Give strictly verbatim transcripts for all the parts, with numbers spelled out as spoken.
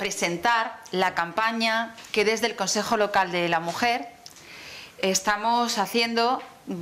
presentar la campaña que desde el Consejo Local de la Mujer estamos haciendo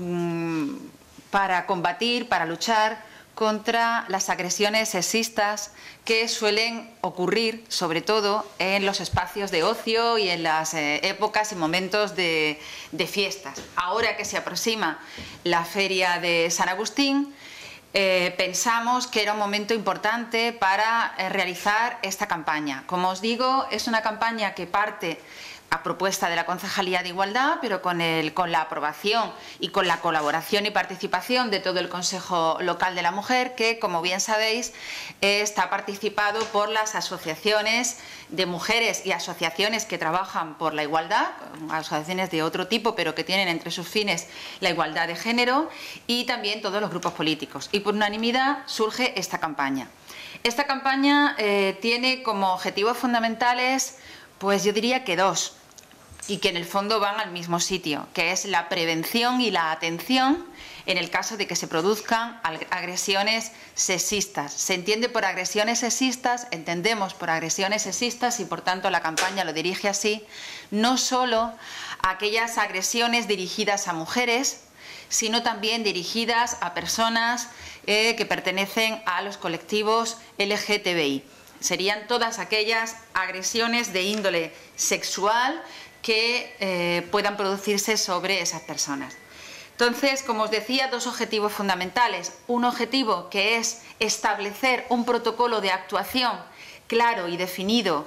mmm, para combatir, para luchar contra las agresiones sexistas que suelen ocurrir, sobre todo en los espacios de ocio y en las eh, épocas y momentos de, de fiestas. Ahora que se aproxima la Feria de San Agustín, eh, pensamos que era un momento importante para eh, realizar esta campaña. Como os digo, es una campaña que parte a propuesta de la Concejalía de Igualdad, pero con, el, con la aprobación y con la colaboración y participación de todo el Consejo Local de la Mujer, que, como bien sabéis, eh, está participado por las asociaciones de mujeres y asociaciones que trabajan por la igualdad, asociaciones de otro tipo, pero que tienen entre sus fines la igualdad de género, y también todos los grupos políticos. Y por unanimidad surge esta campaña. Esta campaña eh, tiene como objetivos fundamentales, pues yo diría que dos, y que en el fondo van al mismo sitio, que es la prevención y la atención en el caso de que se produzcan agresiones sexistas. Se entiende por agresiones sexistas, entendemos por agresiones sexistas, y por tanto la campaña lo dirige así, no solo a aquellas agresiones dirigidas a mujeres, sino también dirigidas a personas eh, que pertenecen a los colectivos L G T B I. Serían todas aquellas agresiones de índole sexual que eh, puedan producirse sobre esas personas. Entonces, como os decía, dos objetivos fundamentales. Un objetivo que es establecer un protocolo de actuación claro y definido,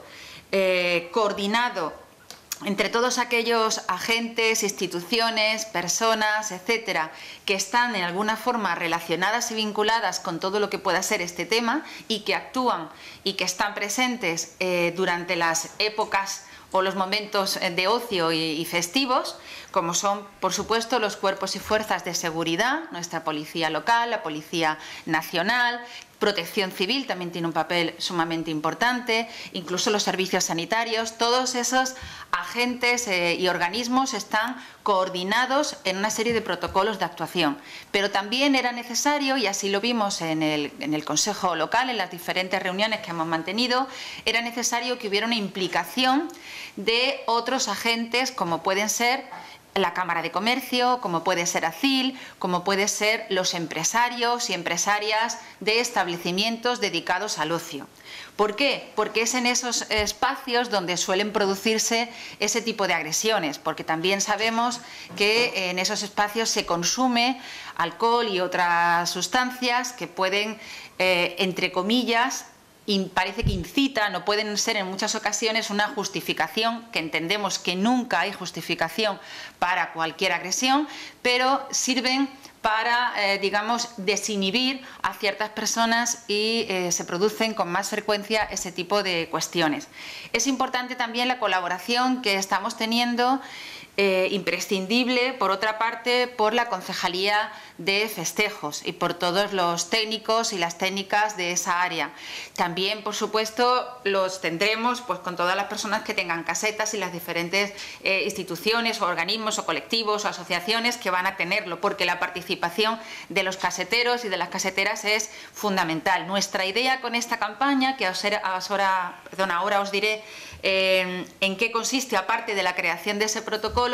eh, coordinado entre todos aquellos agentes, instituciones, personas, etcétera, que están en alguna forma relacionadas y vinculadas con todo lo que pueda ser este tema y que actúan y que están presentes eh, durante las épocas o los momentos de ocio y, y festivos, como son, por supuesto, los cuerpos y fuerzas de seguridad, nuestra policía local, la policía nacional, Protección Civil también tiene un papel sumamente importante, incluso los servicios sanitarios. Todos esos agentes eh, y organismos están coordinados en una serie de protocolos de actuación. Pero también era necesario, y así lo vimos en el, en el Consejo Local, en las diferentes reuniones que hemos mantenido, era necesario que hubiera una implicación de otros agentes, como pueden ser la Cámara de Comercio, como puede ser A C I L, como puede ser los empresarios y empresarias de establecimientos dedicados al ocio. ¿Por qué? Porque es en esos espacios donde suelen producirse ese tipo de agresiones, porque también sabemos que en esos espacios se consume alcohol y otras sustancias que pueden, eh, entre comillas, y parece que incitan o pueden ser en muchas ocasiones una justificación, que entendemos que nunca hay justificación para cualquier agresión, pero sirven para, eh, digamos, desinhibir a ciertas personas y eh, se producen con más frecuencia ese tipo de cuestiones. Es importante también la colaboración que estamos teniendo, Eh, imprescindible, por otra parte, por la Concejalía de Festejos y por todos los técnicos y las técnicas de esa área. También, por supuesto, los tendremos pues con todas las personas que tengan casetas y las diferentes eh, instituciones o organismos o colectivos o asociaciones que van a tenerlo, porque la participación de los caseteros y de las caseteras es fundamental. Nuestra idea con esta campaña, que ahora, perdón, ahora os diré eh, en qué consiste, aparte de la creación de ese protocolo,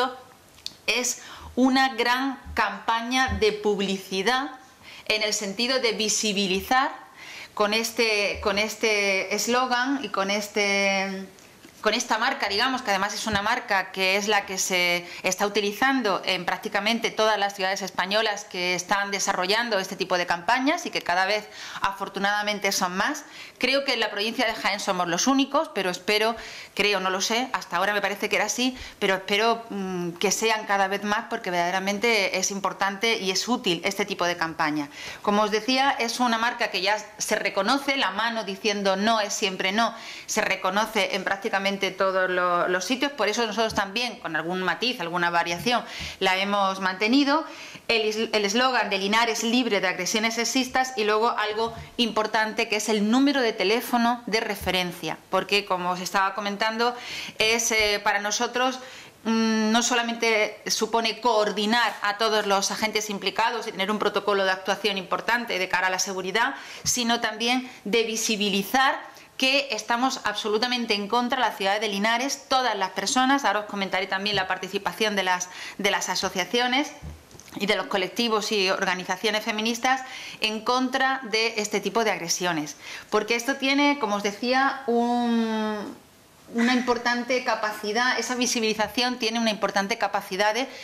es una gran campaña de publicidad en el sentido de visibilizar con este con este eslogan y con este con esta marca, digamos, que además es una marca que es la que se está utilizando en prácticamente todas las ciudades españolas que están desarrollando este tipo de campañas y que cada vez afortunadamente son más. Creo que en la provincia de Jaén somos los únicos, pero espero, creo, no lo sé, hasta ahora me parece que era así, pero espero mmm, que sean cada vez más, porque verdaderamente es importante y es útil este tipo de campaña. Como os decía, es una marca que ya se reconoce, la mano diciendo no es siempre no, se reconoce en prácticamente todos los, los sitios, por eso nosotros también, con algún matiz, alguna variación, la hemos mantenido. El eslogan de Linares libre de agresiones sexistas, y luego algo importante que es el número de teléfono de referencia, porque, como os estaba comentando, es eh, para nosotros no solamente supone coordinar a todos los agentes implicados y tener un protocolo de actuación importante de cara a la seguridad, sino también de visibilizar que estamos absolutamente en contra de la ciudad de Linares, todas las personas. Ahora os comentaré también la participación de las, de las asociaciones y de los colectivos y organizaciones feministas en contra de este tipo de agresiones. Porque esto tiene, como os decía, un, una importante capacidad, esa visibilización tiene una importante capacidad de,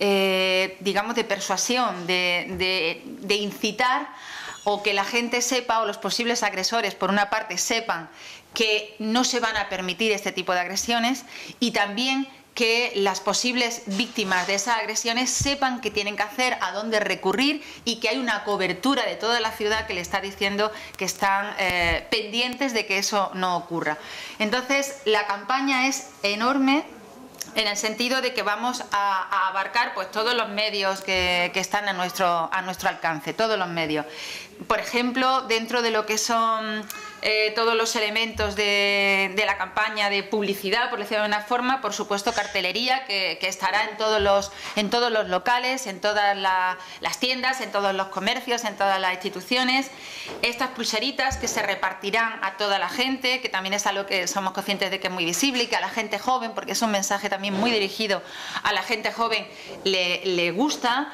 eh, digamos, de persuasión, de, de, de incitar, o que la gente sepa, o los posibles agresores, por una parte, sepan que no se van a permitir este tipo de agresiones, y también que las posibles víctimas de esas agresiones sepan qué tienen que hacer, a dónde recurrir, y que hay una cobertura de toda la ciudad que le está diciendo que están eh, pendientes de que eso no ocurra. Entonces, la campaña es enorme, en el sentido de que vamos a, a abarcar pues todos los medios que, que están a nuestro, a nuestro alcance, todos los medios. Por ejemplo, dentro de lo que son eh, todos los elementos de, de la campaña de publicidad, por decirlo de una forma, por supuesto cartelería, que, que estará en todos los, en todos los locales, en todas la, las tiendas, en todos los comercios, en todas las instituciones. Estas pulseritas que se repartirán a toda la gente, que también es algo que somos conscientes de que es muy visible, y que a la gente joven, porque es un mensaje también muy dirigido a la gente joven, le, le gusta.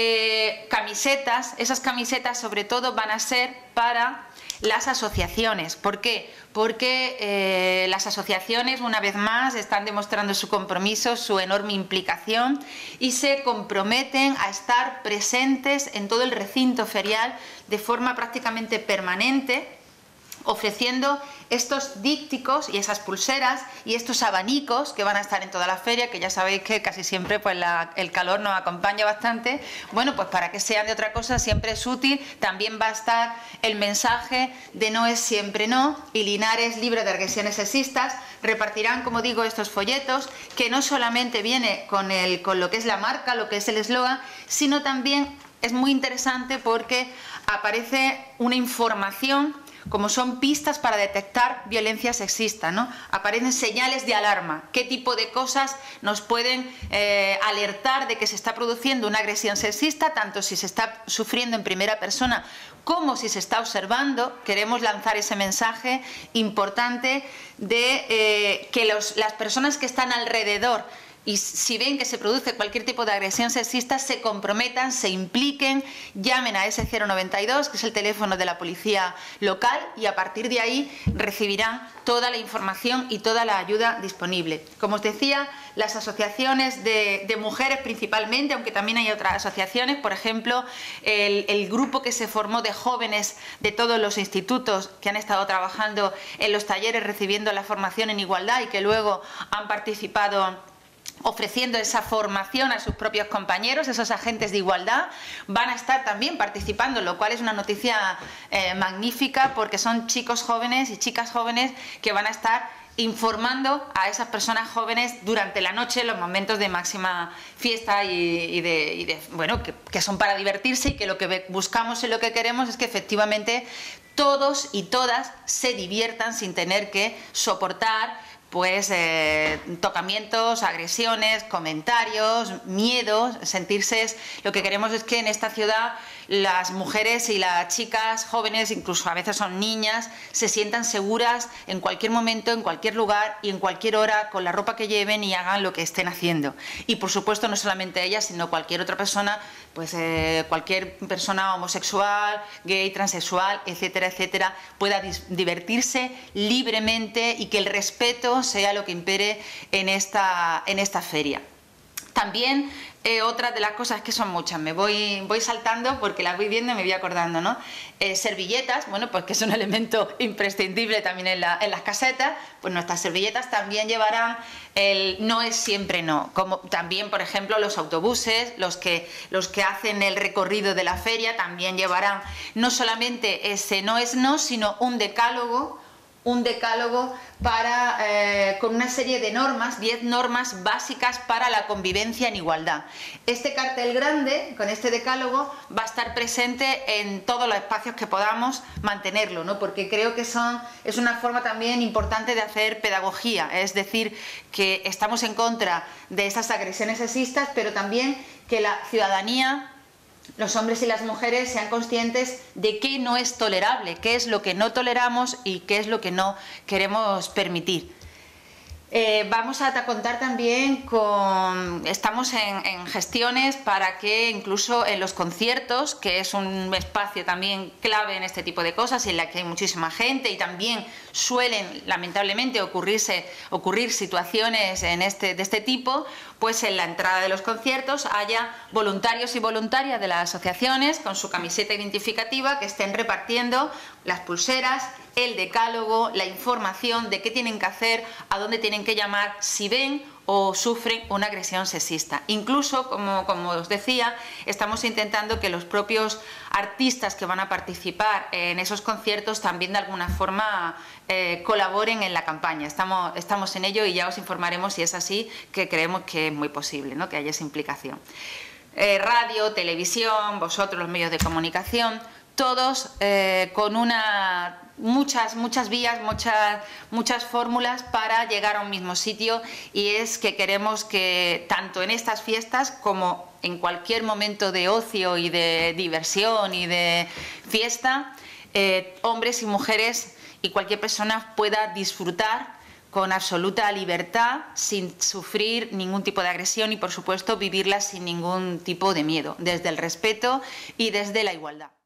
Eh, camisetas, esas camisetas sobre todo van a ser para las asociaciones. ¿Por qué? Porque eh, las asociaciones, una vez más, están demostrando su compromiso, su enorme implicación, y se comprometen a estar presentes en todo el recinto ferial de forma prácticamente permanente, ofreciendo estos dípticos y esas pulseras y estos abanicos que van a estar en toda la feria, que ya sabéis que casi siempre pues la, el calor nos acompaña bastante. Bueno, pues para que sean de otra cosa siempre es útil. También va a estar el mensaje de no es siempre no, y Linares libre de agresiones sexistas. Repartirán, como digo, estos folletos, que no solamente viene con, el, con lo que es la marca, lo que es el eslogan, sino también es muy interesante porque aparece una información, como son pistas para detectar violencia sexista, ¿no? Aparecen señales de alarma, qué tipo de cosas nos pueden eh, alertar de que se está produciendo una agresión sexista, tanto si se está sufriendo en primera persona como si se está observando. Queremos lanzar ese mensaje importante de eh, que los, las personas que están alrededor, y si ven que se produce cualquier tipo de agresión sexista, se comprometan, se impliquen, llamen a ese cero noventa y dos, que es el teléfono de la policía local, y a partir de ahí recibirán toda la información y toda la ayuda disponible. Como os decía, las asociaciones de, de mujeres principalmente, aunque también hay otras asociaciones, por ejemplo, el, el grupo que se formó de jóvenes de todos los institutos que han estado trabajando en los talleres recibiendo la formación en igualdad y que luego han participado ofreciendo esa formación a sus propios compañeros, esos agentes de igualdad, van a estar también participando, lo cual es una noticia eh, magnífica, porque son chicos jóvenes y chicas jóvenes que van a estar informando a esas personas jóvenes durante la noche, en los momentos de máxima fiesta y, y, de, y de, bueno, que, que son para divertirse, y que lo que buscamos y lo que queremos es que efectivamente todos y todas se diviertan sin tener que soportar pues eh, tocamientos, agresiones, comentarios, miedos, sentirse. Lo que queremos es que en esta ciudad las mujeres y las chicas jóvenes, incluso a veces son niñas, se sientan seguras en cualquier momento, en cualquier lugar y en cualquier hora, con la ropa que lleven, y hagan lo que estén haciendo. Y por supuesto no solamente ellas, sino cualquier otra persona, pues eh, cualquier persona homosexual, gay, transexual, etcétera, etcétera, pueda divertirse libremente, y que el respeto sea lo que impere en esta, en esta feria. También eh, otra de las cosas, que son muchas, me voy, voy saltando porque las voy viendo y me voy acordando, ¿no? Eh, servilletas, bueno, pues que es un elemento imprescindible también en, la, en las casetas. Pues nuestras servilletas también llevarán el no es siempre no, como también, por ejemplo, los autobuses, los que, los que hacen el recorrido de la feria, también llevarán no solamente ese no es no, sino un decálogo, un decálogo para, eh, con una serie de normas, diez normas básicas para la convivencia en igualdad. Este cartel grande, con este decálogo, va a estar presente en todos los espacios que podamos mantenerlo, ¿no? Porque creo que son, es una forma también importante de hacer pedagogía, es decir, que estamos en contra de esas agresiones sexistas, pero también que la ciudadanía los hombres y las mujeres sean conscientes de qué no es tolerable, qué es lo que no toleramos y qué es lo que no queremos permitir. Eh, vamos a contar también con, estamos en, en gestiones para que incluso en los conciertos, que es un espacio también clave en este tipo de cosas, en la que hay muchísima gente y también suelen lamentablemente ocurrirse, ocurrir situaciones en este, de este tipo, pues en la entrada de los conciertos haya voluntarios y voluntarias de las asociaciones con su camiseta identificativa que estén repartiendo las pulseras, el decálogo, la información de qué tienen que hacer, a dónde tienen que llamar si ven o sufren una agresión sexista. Incluso, como, como os decía, estamos intentando que los propios artistas que van a participar en esos conciertos también de alguna forma eh, colaboren en la campaña. Estamos, estamos en ello y ya os informaremos si es así, que creemos que es muy posible, ¿no?, que haya esa implicación. Eh, radio, televisión, vosotros los medios de comunicación, todos eh, con una, muchas, muchas vías, muchas, muchas fórmulas para llegar a un mismo sitio, y es que queremos que tanto en estas fiestas como en cualquier momento de ocio y de diversión y de fiesta, eh, hombres y mujeres y cualquier persona pueda disfrutar con absoluta libertad, sin sufrir ningún tipo de agresión y, por supuesto, vivirla sin ningún tipo de miedo, desde el respeto y desde la igualdad.